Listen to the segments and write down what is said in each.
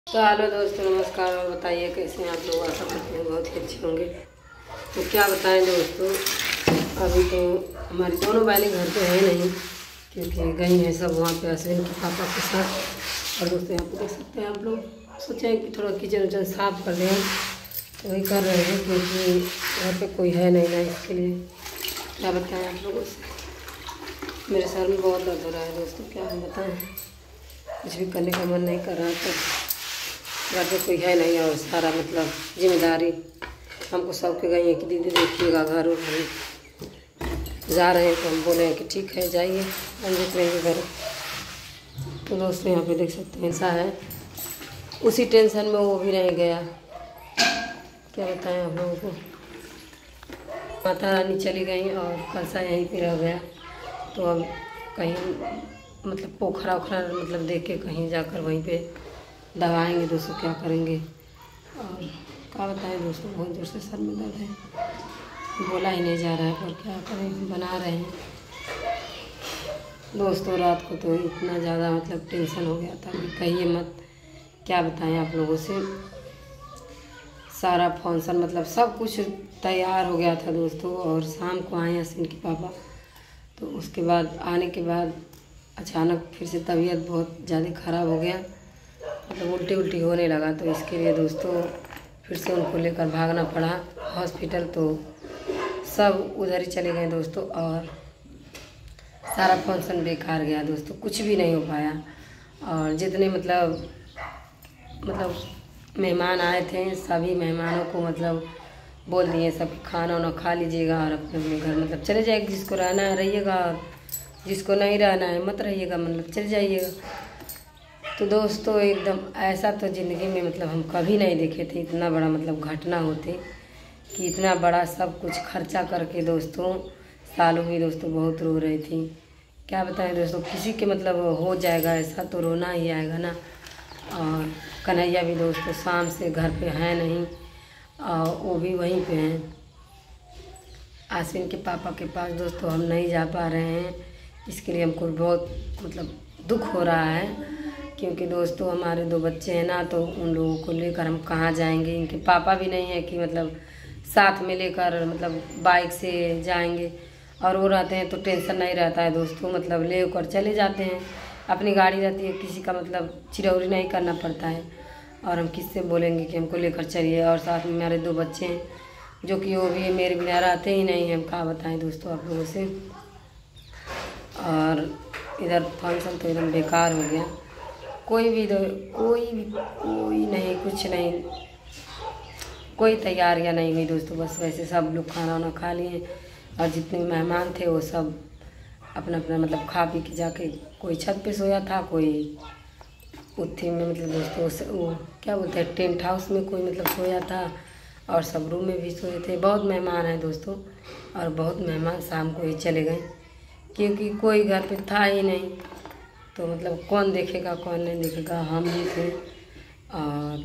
तो हेलो दोस्तों, नमस्कार। और बताइए कैसे हैं आप लोग। आशा करते हैं बहुत ही अच्छे होंगे। तो क्या बताएं दोस्तों, अभी तो हमारी दोनों बहनें घर पे हैं नहीं, क्योंकि गई हैं सब वहाँ पे अश्विन के पापा के साथ। और दोस्तों यहाँ पे देख सकते हैं आप लोग, सोचे कि थोड़ा किचन उचन साफ़ कर लें, तो वही कर रहे हैं, क्योंकि घर पे कोई है नहीं ना, इसके लिए क्या बताएँ आप लोगों से। मेरे सर में बहुत दर्द हो रहा है दोस्तों, क्या हम बताएँ। कुछ भी करने का मन नहीं कर रहा, तो घर पे कोई है नहीं और सारा मतलब जिम्मेदारी हमको सबके गई है कि दीदी देखिएगा घर। और हम जा रहे हैं तो हम बोले हैं कि ठीक है जाइए, हम देख लेंगे घर। तो दोस्तों यहाँ पे देख सकते हैं ऐसा है, उसी टेंशन में वो भी रह गया। क्या बताएं आप लोगों को। माता रानी चली गई और कलसा यहीं पे रह गया। तो अब कहीं मतलब पोखरा ओखरा मतलब देख के कहीं जाकर वहीं पे दबाएंगे दोस्तों, क्या करेंगे। और क्या बताएं दोस्तों, बहुत जोर से सर में दर्द है, बोला ही नहीं जा रहा है, पर क्या करें, बना रहे हैं दोस्तों। रात को तो इतना ज़्यादा मतलब टेंशन हो गया था कि कहिए मत। क्या बताएं आप लोगों से। सारा फंक्शन मतलब सब कुछ तैयार हो गया था दोस्तों, और शाम को आए अश्विन के पापा। तो उसके बाद आने के बाद अचानक फिर से तबीयत बहुत ज़्यादा ख़राब हो गया, मतलब उल्टी उल्टी होने लगा। तो इसके लिए दोस्तों फिर से उनको लेकर भागना पड़ा हॉस्पिटल। तो सब उधर ही चले गए दोस्तों, और सारा फंक्शन बेकार गया दोस्तों, कुछ भी नहीं हो पाया। और जितने मतलब मेहमान आए थे, सभी मेहमानों को मतलब बोल दिए सब खाना वाना खा लीजिएगा और अपने अपने घर मतलब चले जाइए। जिसको रहना है रहिएगा, जिसको नहीं रहना है मत रहिएगा, मतलब चले जाइएगा। तो दोस्तों एकदम ऐसा तो ज़िंदगी में मतलब हम कभी नहीं देखे थे, इतना बड़ा मतलब घटना होती कि इतना बड़ा सब कुछ खर्चा करके दोस्तों। सालू भी दोस्तों बहुत रो रही थी। क्या बताएं दोस्तों, किसी के मतलब हो जाएगा ऐसा तो रोना ही आएगा ना। और कन्हैया भी दोस्तों शाम से घर पे है नहीं, और वो भी वहीं पे हैं अश्विन के पापा के पास दोस्तों। हम नहीं जा पा रहे हैं, इसके लिए हमको बहुत मतलब दुख हो रहा है, क्योंकि दोस्तों हमारे 2 बच्चे हैं ना, तो उन लोगों को लेकर हम कहाँ जाएंगे। इनके पापा भी नहीं है कि मतलब साथ में लेकर मतलब बाइक से जाएंगे, और वो रहते हैं तो टेंशन नहीं रहता है दोस्तों, मतलब ले कर चले जाते हैं। अपनी गाड़ी रहती है, किसी का मतलब चिरौरी नहीं करना पड़ता है। और हम किससे बोलेंगे कि हमको लेकर चलिए। और साथ में मेरे 2 बच्चे हैं जो कि वो भी मेरे बिना रहते ही नहीं हैं। हम क्या बताएं दोस्तों आप लोगों से। और इधर फंक्शन तो एकदम बेकार हो गया, कोई नहीं, कुछ नहीं, कोई तैयारियां नहीं हुई दोस्तों। बस वैसे सब लोग खाना वाना खा लिए, और जितने मेहमान थे वो सब अपना अपना मतलब खा पी के जाके, कोई छत पे सोया था, कोई उत्थी में मतलब दोस्तों वो क्या बोलते हैं टेंट हाउस में कोई मतलब सोया था, और सब रूम में भी सोए थे। बहुत मेहमान हैं दोस्तों, और बहुत मेहमान शाम को ही चले गए, क्योंकि कोई घर पे था ही नहीं। तो मतलब कौन देखेगा कौन नहीं देखेगा, हम ही थे। और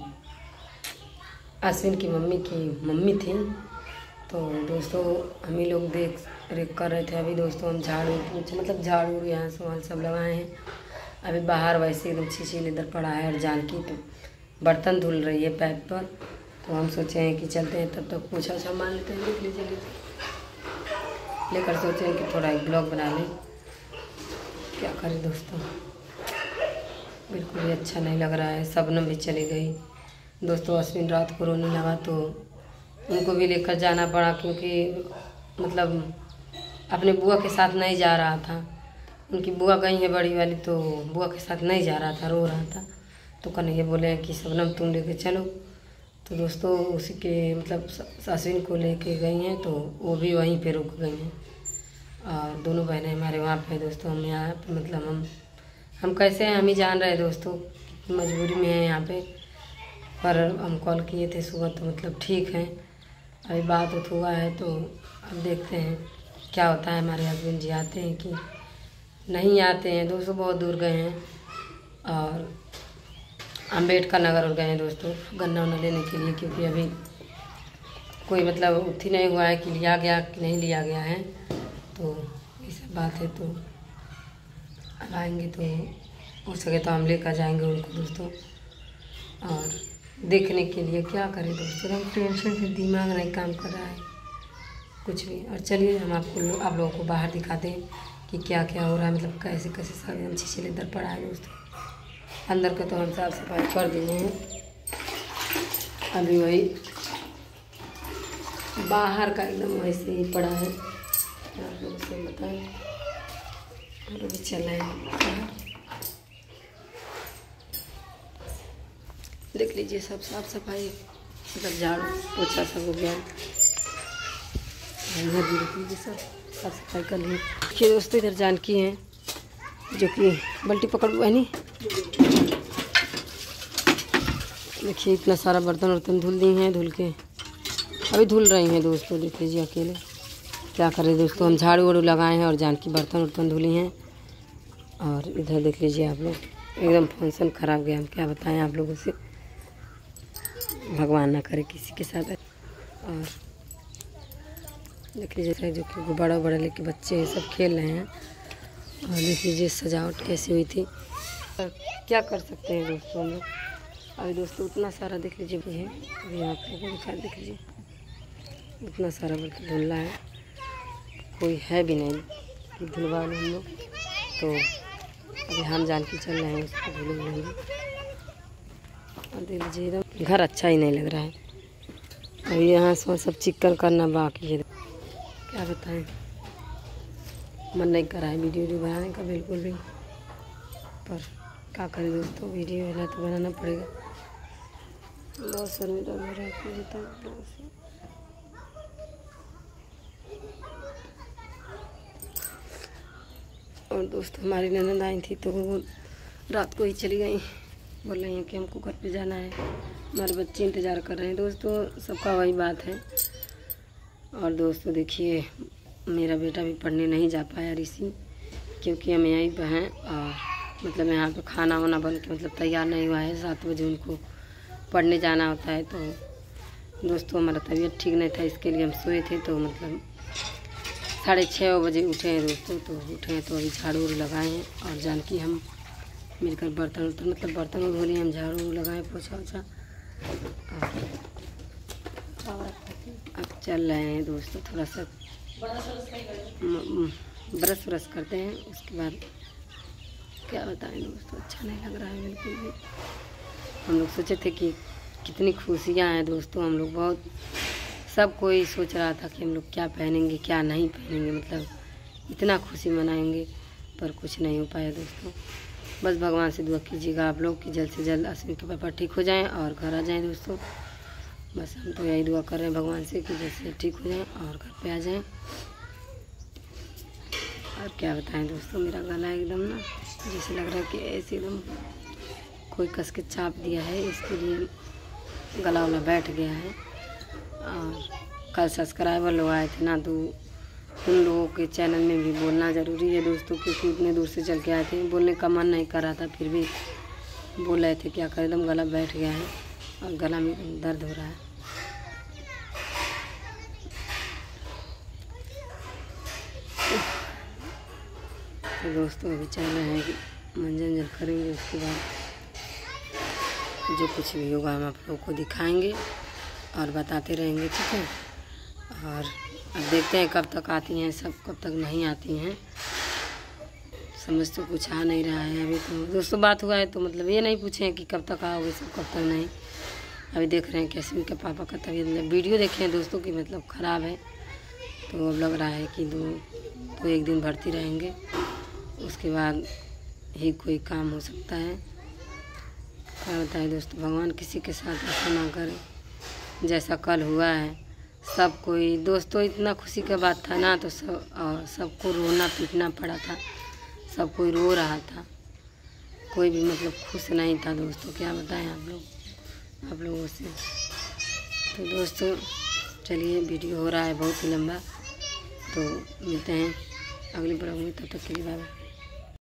अश्विन की मम्मी थी। तो दोस्तों हम ही लोग देख रेख कर रहे थे। अभी दोस्तों हम झाड़ू यहाँ सामान सब लगाए हैं। अभी बाहर वैसे एकदम छीछी लेदर पड़ा है, और जानकी तो बर्तन धुल रही है पैप पर। तो हम सोचे हैं कि चलते हैं, तब तक पोछा ओछा मार लेते हैं। देख लीजिए लेकर सोचे हैं कि थोड़ा एक ब्लॉग बना लें। क्या करें दोस्तों, बिल्कुल भी अच्छा नहीं लग रहा है। शबनम भी चली गई दोस्तों। अश्विन रात को रोने लगा, तो उनको भी लेकर जाना पड़ा, क्योंकि मतलब अपने बुआ के साथ नहीं जा रहा था। उनकी बुआ गई है बड़ी वाली, तो बुआ के साथ नहीं जा रहा था, रो रहा था। तो कन्हैया बोले कि शबनम तुम लेके चलो। तो दोस्तों उसी के मतलब अश्विन को लेके गई हैं, तो वो भी वहीं पे रुक गई हैं। और दोनों बहनें हमारे वहाँ पे दोस्तों। हम यहाँ पे मतलब हम कैसे हैं हम ही जान रहे हैं दोस्तों, मजबूरी में है यहाँ पे। पर हम कॉल किए थे सुबह, तो मतलब ठीक है, अभी बात उत हुआ है। तो अब देखते हैं क्या होता है। हमारे हस्बैंड जी आते हैं कि नहीं आते हैं दोस्तों, बहुत दूर गए हैं। और अम्बेडकर नगर गए हैं दोस्तों गन्ना उन्ना लेने के लिए, क्योंकि अभी कोई मतलब उठी नहीं हुआ है कि लिया गया कि नहीं लिया गया है। तो ये सब बात है। तो अब आएंगे तो हो सके तो हम लेकर जाएंगे उनको दोस्तों। देखने के लिए। क्या करें दोस्तों, हम टेंशन से दिमाग नहीं काम कर रहा है कुछ भी। और चलिए हम आप लोगों को बाहर दिखाते हैं कि क्या क्या हो रहा है, मतलब कैसे कैसे सारे हम शीशे इधर पड़ा है दोस्तों। अंदर का तो हम साफ सफाई कर दिए हैं, अभी वही बाहर का एकदम वैसे ही पड़ा है। आप लोगों से बताएं, और अभी चल रहा है, देख लीजिए सब साफ सफाई, मतलब झाड़ू पोछा सब हो गया। इधर भी देख लीजिए सब साफ सफाई कर लिए। देखिए दोस्तों इधर जानकी हैं जो कि बल्टी पकड़ हुआ है नहीं। देखिए इतना सारा बर्तन वर्तन धुल दी हैं, धुल के अभी धुल रही हैं दोस्तों। देख लीजिए अकेले क्या करें दोस्तों, हम झाड़ू वाड़ू लगाए हैं और जानकी बर्तन वर्तन धुली हैं। और इधर देख लीजिए आप लोग, एकदम फंक्शन ख़राब गया। हम क्या बताएं आप लोगों से, भगवान ना करे किसी के साथ। और देख लीजिए जो कि बड़ा बड़ा लेके बच्चे सब खेल रहे हैं। और देख लीजिए सजावट कैसी हुई थी। क्या कर सकते हैं दोस्तों हम लोग। अभी दोस्तों उतना सारा देख लीजिए भी है, अभी आप लोगों को दिखा, देख लीजिए उतना सारा बर्तन धुल रहा है, कोई है भी नहीं कि धुलवा लो हम लोग। तो अभी हम जानकी चल रहे हैं उसको धुलेंगे। और देख लीजिए एकदम घर अच्छा ही नहीं लग रहा है। अभी यहाँ से सब चिक्कन करना बाकी है। क्या बताएं, मन नहीं कर रहा है वीडियो बनाने का बिल्कुल भी, पर क्या करें दोस्तों, वीडियो वाला तो बनाना पड़ेगा। बहुत शर्मिंदा हो रहा है। और दोस्त हमारी ननद आई थी तो वो रात को ही चली गई, बोल रही हैं कि हमको घर पे जाना है, हमारे बच्चे इंतज़ार कर रहे हैं। दोस्तों सबका वही बात है। और दोस्तों देखिए मेरा बेटा भी पढ़ने नहीं जा पाया ऋषि, क्योंकि हम यहीं पर हैं और मतलब यहाँ पे खाना वाना बन के मतलब तैयार नहीं हुआ है। 7 बजे उनको पढ़ने जाना होता है। तो दोस्तों हमारा तबीयत ठीक नहीं था, इसके लिए हम सोए थे। तो मतलब 6:30 बजे उठे हैं दोस्तों। तो उठे हैं तो अभी झाड़ू वाड़ू लगाए हैं और जानकी हम मिलकर बर्तन मतलब बर्तन धो लिए, हम झाड़ू लगाए पोछा वोछा और अब चल रहे हैं दोस्तों। थोड़ा सा ब्रश व्रश करते हैं, उसके बाद क्या बताएं दोस्तों, अच्छा नहीं लग रहा है बिल्कुल भी। हम लोग सोचे थे कि कितनी खुशियाँ हैं दोस्तों, हम लोग बहुत सब कोई सोच रहा था कि हम लोग क्या पहनेंगे क्या नहीं पहनेंगे, मतलब इतना खुशी मनाएंगे, पर कुछ नहीं हो पाया दोस्तों। बस भगवान से दुआ कीजिएगा आप लोग कि जल्द से जल्द अश्विन के पापा ठीक हो जाएं और घर आ जाएं दोस्तों। बस हम तो यही दुआ कर रहे हैं भगवान से कि जैसे ठीक हो जाएं और घर पे आ जाएं। और क्या बताएं दोस्तों, मेरा गला एकदम ना जैसे लग रहा है कि ऐसे एकदम कोई कस के चाप दिया है, इसके लिए गला वाला बैठ गया है। और कल सब्सक्राइबर लोग आए थे ना, तो उन लोगों के चैनल में भी बोलना ज़रूरी है दोस्तों, क्योंकि इतने दूर से चल के आए थे। बोलने का मन नहीं कर रहा था, फिर भी बोल रहे थे क्या करें, एकदम गला बैठ गया है और गला में दर्द हो रहा है। तो दोस्तों अभी चल रहे हैं कि मंजन करेंगे, उसके बाद जो कुछ भी होगा हम आप लोगों को दिखाएंगे और बताते रहेंगे, ठीक है। और अब देखते हैं कब तक आती हैं सब, कब तक नहीं आती हैं, समझ तो कुछ आ नहीं रहा है अभी। तो दोस्तों बात हुआ है तो मतलब ये नहीं पूछें कि कब तक आओगे सब, कब तक नहीं। अभी देख रहे हैं कैसे उनके पापा का तबीयत, वीडियो देखे हैं दोस्तों कि मतलब ख़राब है। तो अब लग रहा है कि 1 दिन भर्ती रहेंगे, उसके बाद ही कोई काम हो सकता है। क्या बताएं दोस्तों, भगवान किसी के साथ ऐसा ना करे जैसा कल हुआ है। सब कोई दोस्तों इतना खुशी का बात था ना, तो सबको रोना पीटना पड़ा था, सब कोई रो रहा था, कोई भी मतलब खुश नहीं था दोस्तों। क्या बताएं आप लोगों से। तो दोस्तों चलिए वीडियो हो रहा है बहुत ही लंबा, तो मिलते हैं अगली ब्लॉग में, तब तक के लिए बाय बाय।